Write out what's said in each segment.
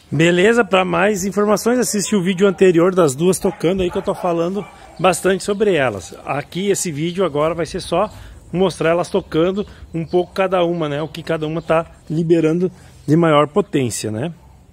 Beleza, para mais informações assiste o vídeo anterior das duas tocando aí, que eu tô falando bastante sobre elas. Aqui esse vídeo agora vai ser só mostrar elas tocando um pouco cada uma, né? O que cada uma tá liberando de maior potência, né?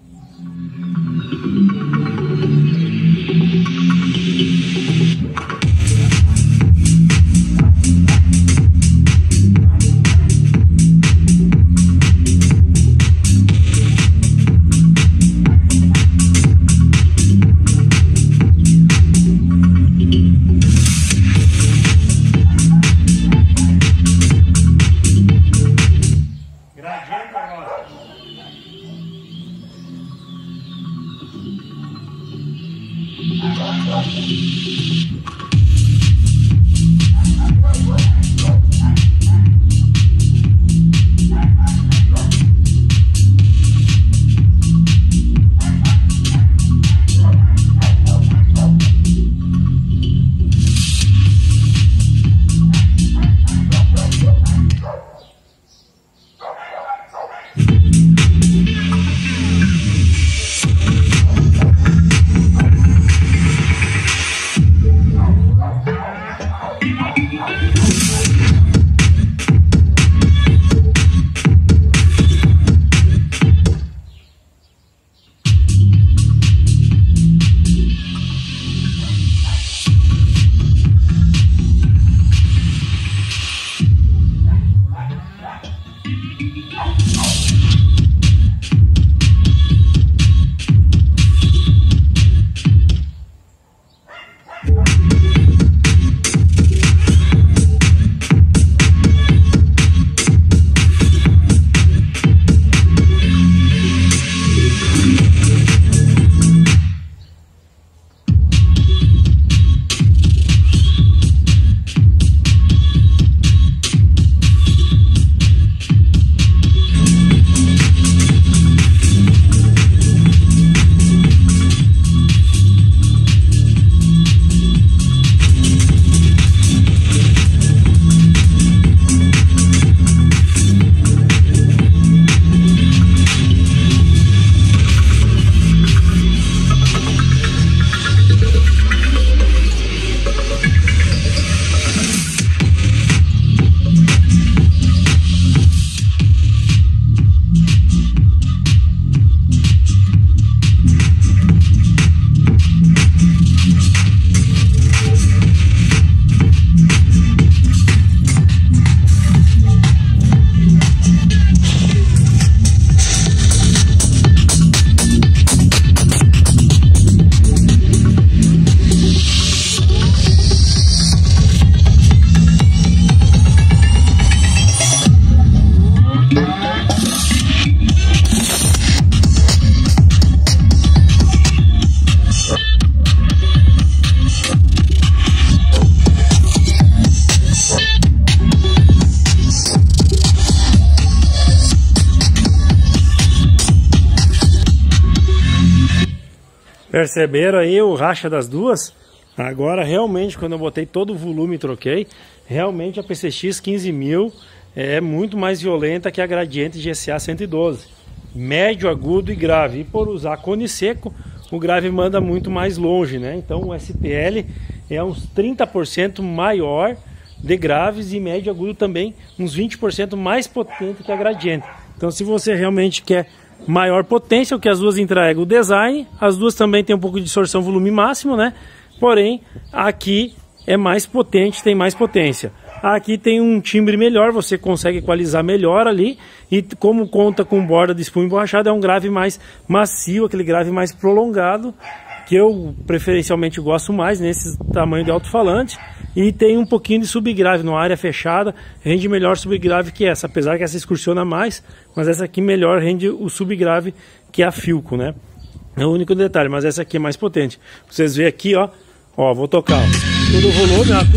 Perceberam aí o racha das duas? Agora realmente, quando eu botei todo o volume e troquei, realmente a PCX 15000 é muito mais violenta que a Gradiente GSA 112. Médio, agudo e grave. E por usar cone seco, o grave manda muito mais longe, né? Então o SPL é uns 30% maior de graves e médio agudo também uns 20% mais potente que a Gradiente. Então se você realmente quer maior potência, o que as duas entregam o design, as duas também tem um pouco de distorção volume máximo, né? Porém, aqui é mais potente, tem mais potência. Aqui tem um timbre melhor, você consegue equalizar melhor ali. E como conta com borda de espuma emborrachada, é um grave mais macio, aquele grave mais prolongado, que eu preferencialmente gosto mais nesse tamanho de alto-falante. E tem um pouquinho de subgrave numa área fechada, rende melhor subgrave que essa, apesar que essa excursiona mais, mas essa aqui melhor rende o subgrave que a Philco, né? É o único detalhe, mas essa aqui é mais potente. Vocês veem aqui, ó, vou tocar, ó, tudo volume, ó,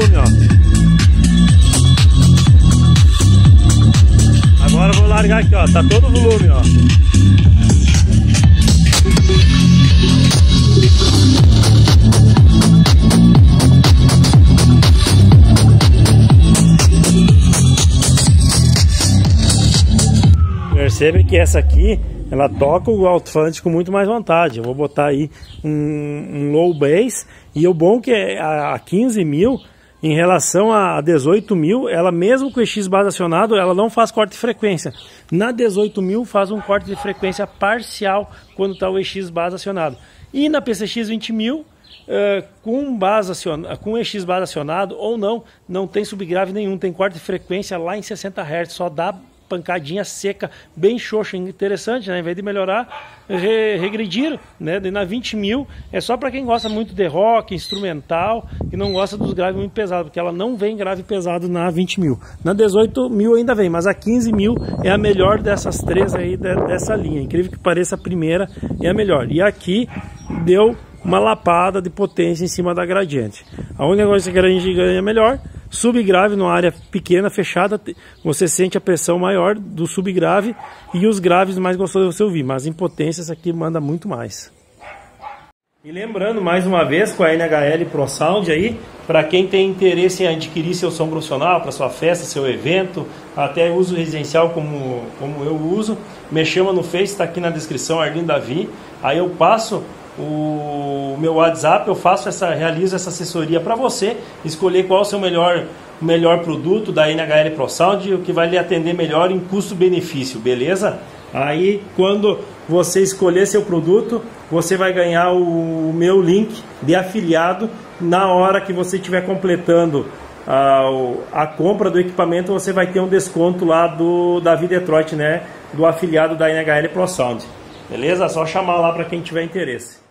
Agora eu vou largar aqui, ó, tá todo volume, ó. Percebe que essa aqui ela toca o alto-falante com muito mais vontade. Eu vou botar aí um low bass, e o bom que é a 15.000 em relação a 18.000, ela mesmo com o EX base acionado, ela não faz corte de frequência. Na 18.000 faz um corte de frequência parcial quando está o EX base acionado. E na PCX 20.000, com EX base acionado ou não tem subgrave nenhum, tem corte de frequência lá em 60 Hz, só dá pancadinha seca, bem xoxa, interessante, né? Em vez de melhorar, regrediram, né? E na 20.000 é só para quem gosta muito de rock, instrumental, e não gosta dos graves muito pesados, porque ela não vem grave pesado na 20.000. Na 18.000 ainda vem, mas a 15.000 é a melhor dessas três aí, dessa linha. Incrível que pareça, a primeira é a melhor. E aqui deu uma lapada de potência em cima da gradiente. A única coisa que a gente ganha melhor, subgrave numa área pequena, fechada, você sente a pressão maior do subgrave e os graves mais gostosos de você ouvir, mas em potência essa aqui manda muito mais. E lembrando mais uma vez com a NHL Pro Sound aí, para quem tem interesse em adquirir seu som profissional para sua festa, seu evento, até uso residencial como eu uso, me chama no Face, está aqui na descrição, Arlindo Davi, aí eu passo o meu WhatsApp, eu realizo essa assessoria para você, escolher qual é o seu melhor produto da NHL Pro Sound, o que vai lhe atender melhor em custo-benefício, beleza? Aí quando você escolher seu produto, você vai ganhar o meu link de afiliado. Na hora que você estiver completando a compra do equipamento, você vai ter um desconto lá do Davi Detroit, né? Do afiliado da NHL Pro Sound. Beleza? Só chamar lá para quem tiver interesse.